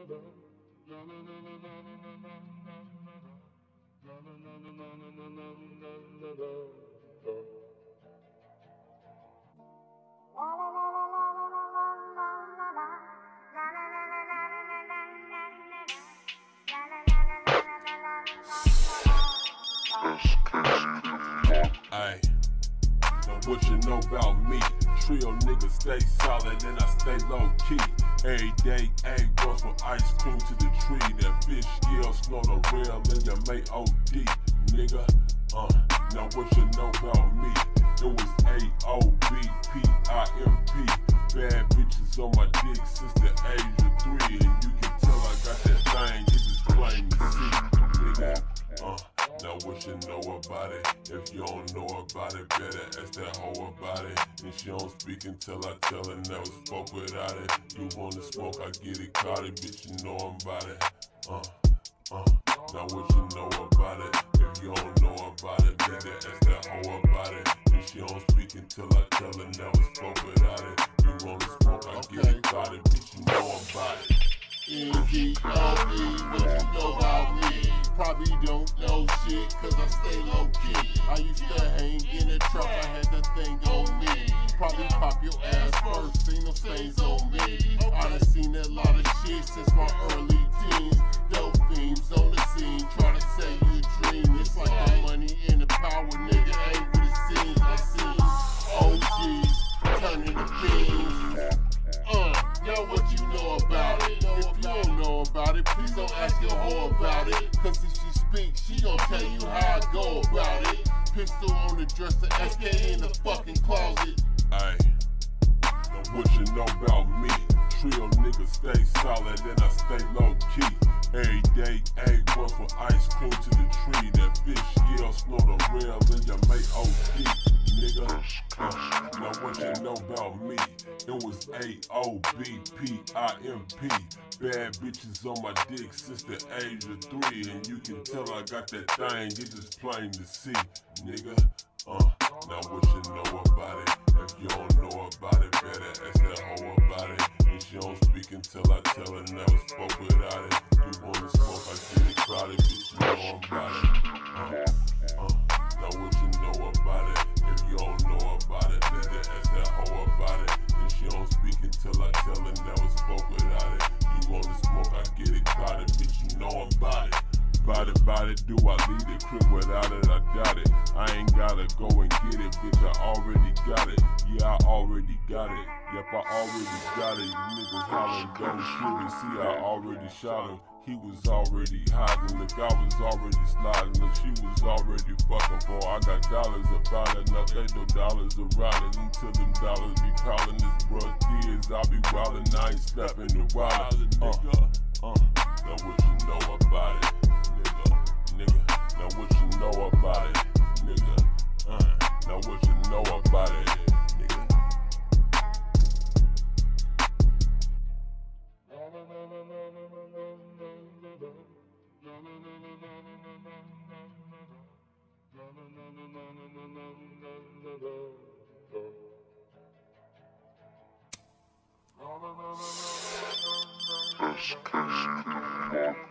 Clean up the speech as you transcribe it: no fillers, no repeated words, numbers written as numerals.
Ay, now what you know about me? Trio niggas stay solid and I stay low key. Every day, egg rolls from ice cream to the tree. That fish scale slow the rail and you may OD, nigga. Now what you know about me? It was AOBPIMP. Bad bitches on my dick since the age of 3, and you can tell I got that thing. You just plain to see, nigga. Now what you know about it? If you don't know about it, better ask that hoe about it. And she don't speak until I tell her never spoke without it. You wanna smoke, I get it caught it, bitch, you know I'm about it. Now what you know about it? If you don't know about it, better ask that hoe about it. And she don't speak until I tell her never spoke without it. You wanna smoke, I get it caught it, bitch, you know I'm about it. N-D-O-E, what you know about me? Probably don't know shit, cause I stay low key. I used to hang in the truck, I had that thing on me. Probably pop your ass first, see no stains on me. I done seen a lot of shit since my early teens. Dope themes on the scene, try to sell you a dream. It's like the money and the power, nigga, ain't what it seems. I seen OGs turning to fiends. Now what you know about it? If you don't know about it, please don't ask your hoe about it. Cause if she speaks, she gon' tell you how I go about it. Pistol on the dresser, SK in the fucking closet. Ay, now what you know about me? Trio niggas stay solid and I stay low key. Every day, egg rolls from ice cream to the tree. That fish scale slow the rail and you may OD, nigga. Now what you know about me? It was AOBPIMP. Bad bitches on my dick since the age of 3, and you can tell I got that thing. It's just plain to see, nigga. Now what you know about it? If you don't know about it, better ask that hoe about it. And she don't speak until I tell her never spoke without it. You wanna smoke, I get it crowded, bitch, you know I'm about it. Now what you know about it? If you don't know about it, better ask that hoe about it. And she don't speak until I tell her never spoke without it. You wanna smoke, I get it crowded, bitch, you know I'm about it. About it, do I leave the crib without it? I doubt it. I ain't gotta go and get it, bitch, I already got it. Yeah, I already got it. Yep, I already got it. You niggas hollering, don't shoot it. See, I already shot him. He was already hiding. Look, I was already sliding. Look, she was already fucking for. I got dollars about it. Now they no dollars around it. Until them dollars be prowling. This bruh kids, I be wildin'. I ain't stepping the wildin', nigga. Now what you know about it? Nigga, now what you know about it, nigga? Now what you know about it, nigga? That's